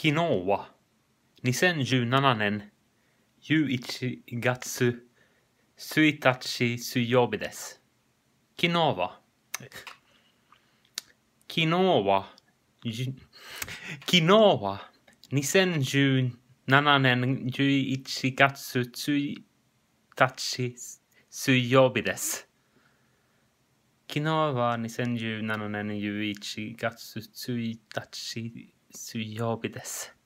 昨日は2017年11月1日水曜日です。昨日は2017年11月1日水曜日です。昨日は2017年11月1日水曜日です。